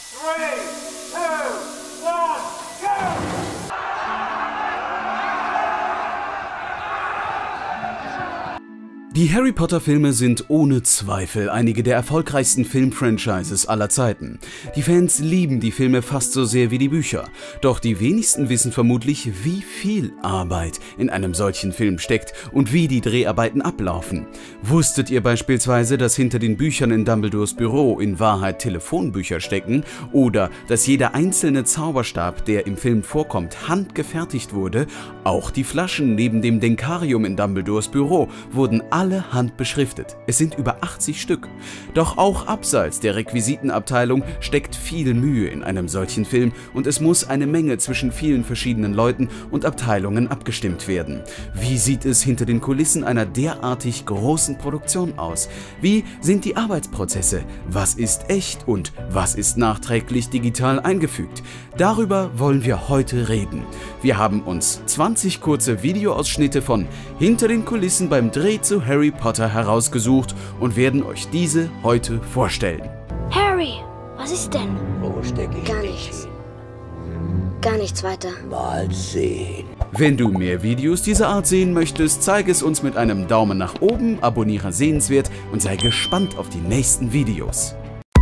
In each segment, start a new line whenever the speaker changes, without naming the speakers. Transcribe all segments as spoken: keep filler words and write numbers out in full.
Three, two, one, go!
Die Harry Potter Filme sind ohne Zweifel einige der erfolgreichsten Filmfranchises aller Zeiten. Die Fans lieben die Filme fast so sehr wie die Bücher. Doch die wenigsten wissen vermutlich, wie viel Arbeit in einem solchen Film steckt und wie die Dreharbeiten ablaufen. Wusstet ihr beispielsweise, dass hinter den Büchern in Dumbledores Büro in Wahrheit Telefonbücher stecken? Oder dass jeder einzelne Zauberstab, der im Film vorkommt, handgefertigt wurde? Auch die Flaschen neben dem Denkarium in Dumbledores Büro wurden alle handbeschriftet. Es sind über achtzig Stück. Doch auch abseits der Requisitenabteilung steckt viel Mühe in einem solchen Film und es muss eine Menge zwischen vielen verschiedenen Leuten und Abteilungen abgestimmt werden. Wie sieht es hinter den Kulissen einer derartig großen Produktion aus? Wie sind die Arbeitsprozesse? Was ist echt und was ist nachträglich digital eingefügt? Darüber wollen wir heute reden. Wir haben uns zwanzig kurze Videoausschnitte von hinter den Kulissen beim Dreh zu Harry Potter herausgesucht und werden euch diese heute vorstellen.
Harry, was ist denn?
Wo stecke ich
Gar
mich
nichts.
hin?
Gar nichts weiter.
Mal sehen.
Wenn du mehr Videos dieser Art sehen möchtest, zeige es uns mit einem Daumen nach oben, abonniere sehenswert und sei gespannt auf die nächsten Videos.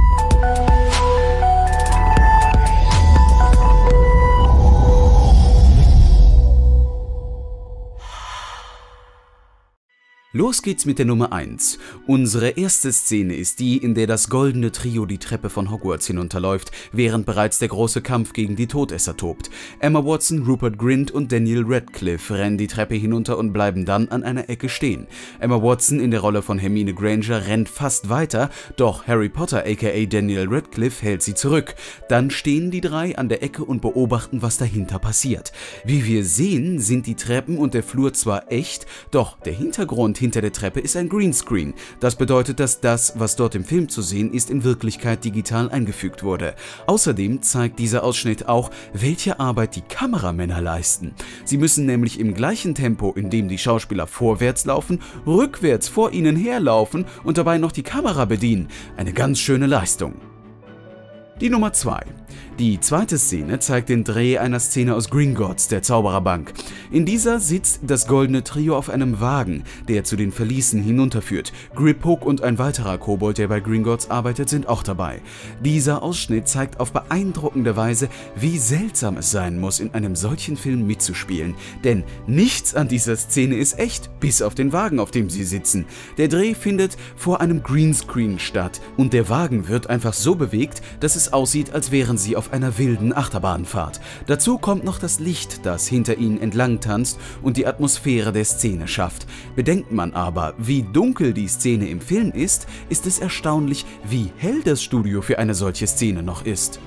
Los geht's mit der Nummer eins. Unsere erste Szene ist die, in der das goldene Trio die Treppe von Hogwarts hinunterläuft, während bereits der große Kampf gegen die Todesser tobt. Emma Watson, Rupert Grint und Daniel Radcliffe rennen die Treppe hinunter und bleiben dann an einer Ecke stehen. Emma Watson in der Rolle von Hermine Granger rennt fast weiter, doch Harry Potter aka Daniel Radcliffe hält sie zurück. Dann stehen die drei an der Ecke und beobachten, was dahinter passiert. Wie wir sehen, sind die Treppen und der Flur zwar echt, doch der Hintergrund hinter der Treppe ist ein Greenscreen. Das bedeutet, dass das, was dort im Film zu sehen ist, in Wirklichkeit digital eingefügt wurde. Außerdem zeigt dieser Ausschnitt auch, welche Arbeit die Kameramänner leisten. Sie müssen nämlich im gleichen Tempo, in dem die Schauspieler vorwärts laufen, rückwärts vor ihnen herlaufen und dabei noch die Kamera bedienen. Eine ganz schöne Leistung. Die Nummer zwei. Die zweite Szene zeigt den Dreh einer Szene aus Gringotts, der Zaubererbank. In dieser sitzt das goldene Trio auf einem Wagen, der zu den Verließen hinunterführt. Griphook und ein weiterer Kobold, der bei Gringotts arbeitet, sind auch dabei. Dieser Ausschnitt zeigt auf beeindruckende Weise, wie seltsam es sein muss, in einem solchen Film mitzuspielen. Denn nichts an dieser Szene ist echt, bis auf den Wagen, auf dem sie sitzen. Der Dreh findet vor einem Greenscreen statt und der Wagen wird einfach so bewegt, dass es aussieht, als wären sie auf einer wilden Achterbahnfahrt. Dazu kommt noch das Licht, das hinter ihnen entlang tanzt und die Atmosphäre der Szene schafft. Bedenkt man aber, wie dunkel die Szene im Film ist, ist es erstaunlich, wie hell das Studio für eine solche Szene noch ist.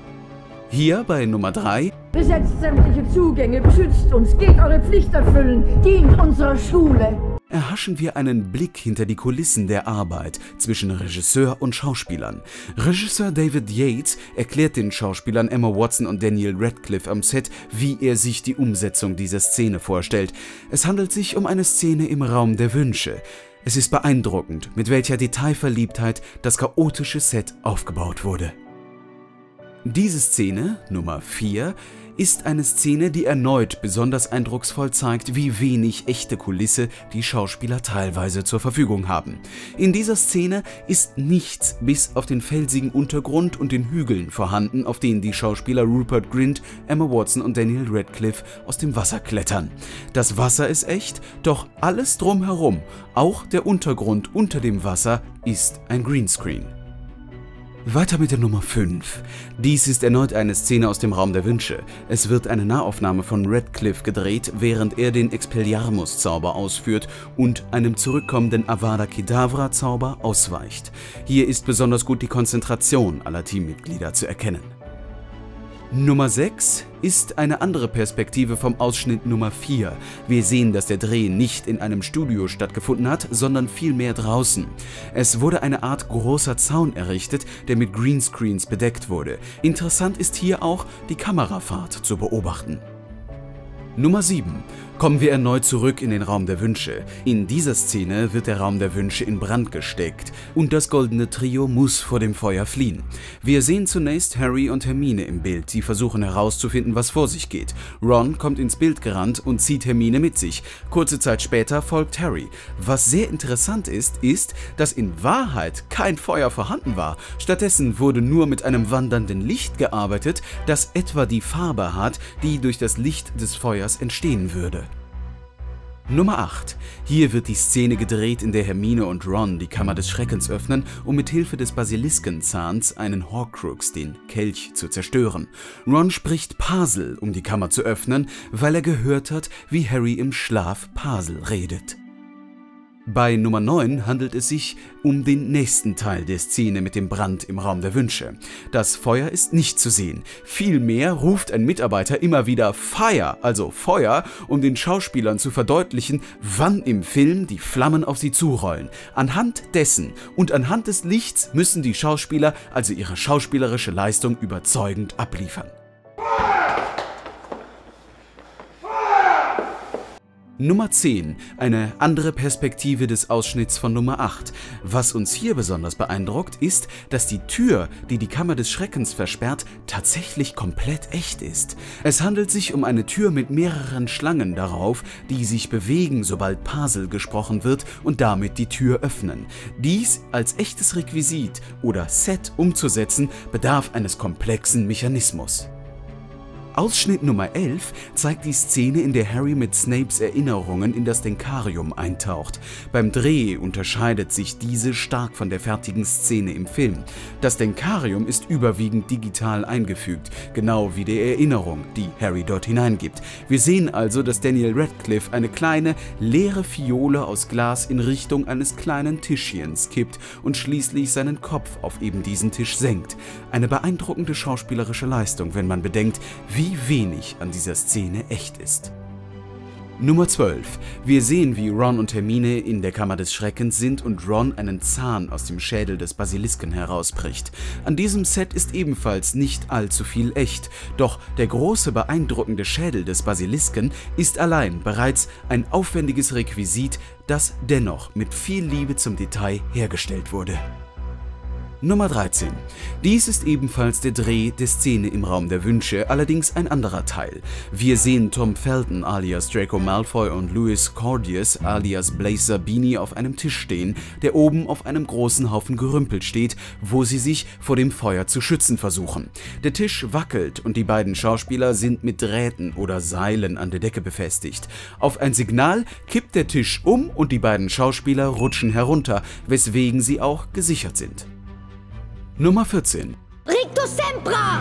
Hier bei Nummer drei.
Besetzt sämtliche Zugänge, beschützt uns, geht eure Pflicht erfüllen, dient unserer Schule.
Erhaschen wir einen Blick hinter die Kulissen der Arbeit zwischen Regisseur und Schauspielern. Regisseur David Yates erklärt den Schauspielern Emma Watson und Daniel Radcliffe am Set, wie er sich die Umsetzung dieser Szene vorstellt. Es handelt sich um eine Szene im Raum der Wünsche. Es ist beeindruckend, mit welcher Detailverliebtheit das chaotische Set aufgebaut wurde. Diese Szene, Nummer vier, ist eine Szene, die erneut besonders eindrucksvoll zeigt, wie wenig echte Kulisse die Schauspieler teilweise zur Verfügung haben. In dieser Szene ist nichts bis auf den felsigen Untergrund und den Hügeln vorhanden, auf denen die Schauspieler Rupert Grint, Emma Watson und Daniel Radcliffe aus dem Wasser klettern. Das Wasser ist echt, doch alles drumherum, auch der Untergrund unter dem Wasser, ist ein Greenscreen. Weiter mit der Nummer fünf. Dies ist erneut eine Szene aus dem Raum der Wünsche. Es wird eine Nahaufnahme von Radcliffe gedreht, während er den Expelliarmus-Zauber ausführt und einem zurückkommenden Avada Kedavra-Zauber ausweicht. Hier ist besonders gut die Konzentration aller Teammitglieder zu erkennen. Nummer sechs ist eine andere Perspektive vom Ausschnitt Nummer vier. Wir sehen, dass der Dreh nicht in einem Studio stattgefunden hat, sondern vielmehr draußen. Es wurde eine Art großer Zaun errichtet, der mit Greenscreens bedeckt wurde. Interessant ist hier auch, die Kamerafahrt zu beobachten. Nummer sieben. Kommen wir erneut zurück in den Raum der Wünsche. In dieser Szene wird der Raum der Wünsche in Brand gesteckt und das goldene Trio muss vor dem Feuer fliehen. Wir sehen zunächst Harry und Hermine im Bild, die versuchen herauszufinden, was vor sich geht. Ron kommt ins Bild gerannt und zieht Hermine mit sich. Kurze Zeit später folgt Harry. Was sehr interessant ist, ist, dass in Wahrheit kein Feuer vorhanden war. Stattdessen wurde nur mit einem wandernden Licht gearbeitet, das etwa die Farbe hat, die durch das Licht des Feuers entstehen würde. Nummer acht. Hier wird die Szene gedreht, in der Hermine und Ron die Kammer des Schreckens öffnen, um mit Hilfe des Basiliskenzahns einen Horcrux, den Kelch, zu zerstören. Ron spricht Pasel, um die Kammer zu öffnen, weil er gehört hat, wie Harry im Schlaf Pasel redet. Bei Nummer neun handelt es sich um den nächsten Teil der Szene mit dem Brand im Raum der Wünsche. Das Feuer ist nicht zu sehen. Vielmehr ruft ein Mitarbeiter immer wieder Fire, also Feuer, um den Schauspielern zu verdeutlichen, wann im Film die Flammen auf sie zurollen. Anhand dessen und anhand des Lichts müssen die Schauspieler also ihre schauspielerische Leistung überzeugend abliefern. Nummer zehn. Eine andere Perspektive des Ausschnitts von Nummer acht. Was uns hier besonders beeindruckt, ist, dass die Tür, die die Kammer des Schreckens versperrt, tatsächlich komplett echt ist. Es handelt sich um eine Tür mit mehreren Schlangen darauf, die sich bewegen, sobald Pasel gesprochen wird und damit die Tür öffnen. Dies als echtes Requisit oder Set umzusetzen, bedarf eines komplexen Mechanismus. Ausschnitt Nummer elf zeigt die Szene, in der Harry mit Snapes Erinnerungen in das Denkarium eintaucht. Beim Dreh unterscheidet sich diese stark von der fertigen Szene im Film. Das Denkarium ist überwiegend digital eingefügt, genau wie die Erinnerung, die Harry dort hineingibt. Wir sehen also, dass Daniel Radcliffe eine kleine, leere Fiole aus Glas in Richtung eines kleinen Tischchens kippt und schließlich seinen Kopf auf eben diesen Tisch senkt. Eine beeindruckende schauspielerische Leistung, wenn man bedenkt, wie wie wenig an dieser Szene echt ist. Nummer zwölf. Wir sehen, wie Ron und Hermine in der Kammer des Schreckens sind und Ron einen Zahn aus dem Schädel des Basilisken herausbricht. An diesem Set ist ebenfalls nicht allzu viel echt, doch der große, beeindruckende Schädel des Basilisken ist allein bereits ein aufwendiges Requisit, das dennoch mit viel Liebe zum Detail hergestellt wurde. Nummer dreizehn. Dies ist ebenfalls der Dreh der Szene im Raum der Wünsche, allerdings ein anderer Teil. Wir sehen Tom Felton alias Draco Malfoy und Louis Cordius alias Blaise Zabini auf einem Tisch stehen, der oben auf einem großen Haufen Gerümpel steht, wo sie sich vor dem Feuer zu schützen versuchen. Der Tisch wackelt und die beiden Schauspieler sind mit Drähten oder Seilen an der Decke befestigt. Auf ein Signal kippt der Tisch um und die beiden Schauspieler rutschen herunter, weswegen sie auch gesichert sind. Nummer vierzehn.
Rictus Sempra!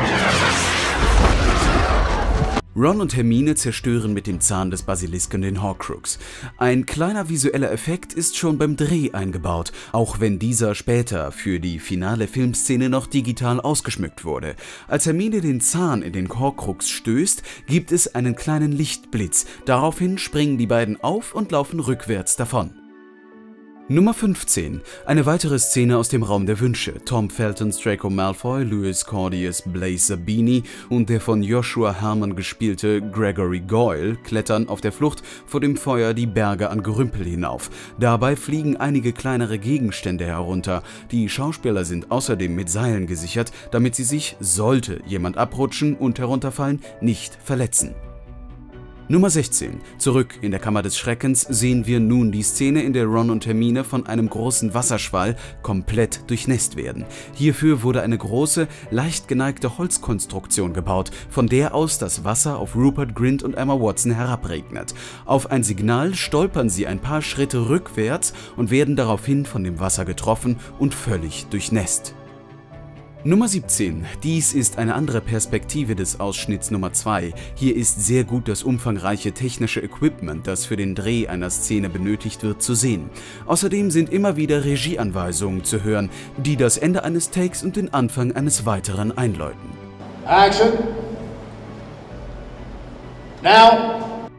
Ron und Hermine zerstören mit dem Zahn des Basilisken den Horcrux. Ein kleiner visueller Effekt ist schon beim Dreh eingebaut, auch wenn dieser später für die finale Filmszene noch digital ausgeschmückt wurde. Als Hermine den Zahn in den Horcrux stößt, gibt es einen kleinen Lichtblitz. Daraufhin springen die beiden auf und laufen rückwärts davon. Nummer fünfzehn. Eine weitere Szene aus dem Raum der Wünsche. Tom Feltons Draco Malfoy, Louis Cordius Blaise Zabini und der von Joshua Herman gespielte Gregory Goyle klettern auf der Flucht vor dem Feuer die Berge an Gerümpel hinauf. Dabei fliegen einige kleinere Gegenstände herunter. Die Schauspieler sind außerdem mit Seilen gesichert, damit sie sich, sollte jemand abrutschen und herunterfallen, nicht verletzen. Nummer sechzehn. Zurück in der Kammer des Schreckens sehen wir nun die Szene, in der Ron und Hermine von einem großen Wasserschwall komplett durchnässt werden. Hierfür wurde eine große, leicht geneigte Holzkonstruktion gebaut, von der aus das Wasser auf Rupert Grint und Emma Watson herabregnet. Auf ein Signal stolpern sie ein paar Schritte rückwärts und werden daraufhin von dem Wasser getroffen und völlig durchnässt. Nummer siebzehn. Dies ist eine andere Perspektive des Ausschnitts Nummer zwei. Hier ist sehr gut das umfangreiche technische Equipment, das für den Dreh einer Szene benötigt wird, zu sehen. Außerdem sind immer wieder Regieanweisungen zu hören, die das Ende eines Takes und den Anfang eines weiteren einläuten.
Action. Now.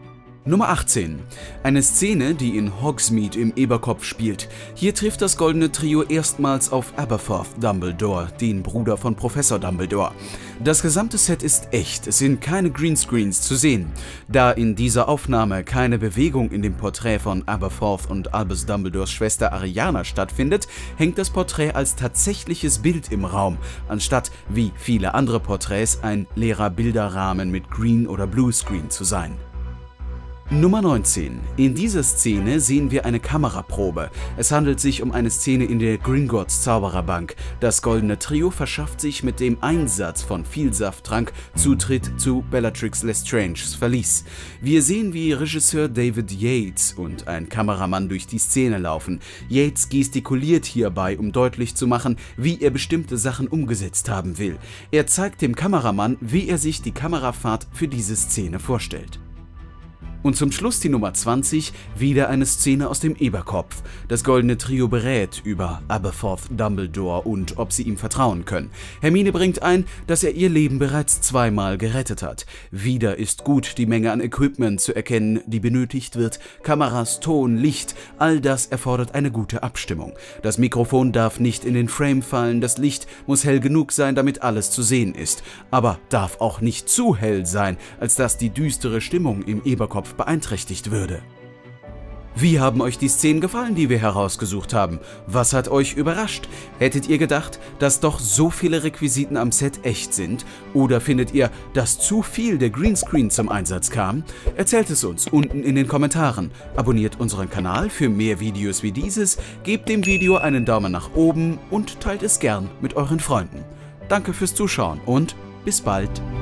Nummer achtzehn. Eine Szene, die in Hogsmeade im Eberkopf spielt. Hier trifft das Goldene Trio erstmals auf Aberforth Dumbledore, den Bruder von Professor Dumbledore. Das gesamte Set ist echt, es sind keine Greenscreens zu sehen. Da in dieser Aufnahme keine Bewegung in dem Porträt von Aberforth und Albus Dumbledores Schwester Ariana stattfindet, hängt das Porträt als tatsächliches Bild im Raum, anstatt wie viele andere Porträts ein leerer Bilderrahmen mit Green- oder Bluescreen zu sein. Nummer neunzehn. In dieser Szene sehen wir eine Kameraprobe. Es handelt sich um eine Szene in der Gringotts Zaubererbank. Das Goldene Trio verschafft sich mit dem Einsatz von Vielsafttrank Zutritt zu Bellatrix Lestranges Verlies. Wir sehen, wie Regisseur David Yates und ein Kameramann durch die Szene laufen. Yates gestikuliert hierbei, um deutlich zu machen, wie er bestimmte Sachen umgesetzt haben will. Er zeigt dem Kameramann, wie er sich die Kamerafahrt für diese Szene vorstellt. Und zum Schluss die Nummer zwanzig, wieder eine Szene aus dem Eberkopf. Das Goldene Trio berät über Aberforth Dumbledore und ob sie ihm vertrauen können. Hermine bringt ein, dass er ihr Leben bereits zweimal gerettet hat. Wieder ist gut die Menge an Equipment zu erkennen, die benötigt wird. Kameras, Ton, Licht, all das erfordert eine gute Abstimmung. Das Mikrofon darf nicht in den Frame fallen, das Licht muss hell genug sein, damit alles zu sehen ist. Aber darf auch nicht zu hell sein, als dass die düstere Stimmung im Eberkopf beeinträchtigt würde. Wie haben euch die Szenen gefallen, die wir herausgesucht haben? Was hat euch überrascht? Hättet ihr gedacht, dass doch so viele Requisiten am Set echt sind? Oder findet ihr, dass zu viel der Greenscreen zum Einsatz kam? Erzählt es uns unten in den Kommentaren. Abonniert unseren Kanal für mehr Videos wie dieses, gebt dem Video einen Daumen nach oben und teilt es gern mit euren Freunden. Danke fürs Zuschauen und bis bald!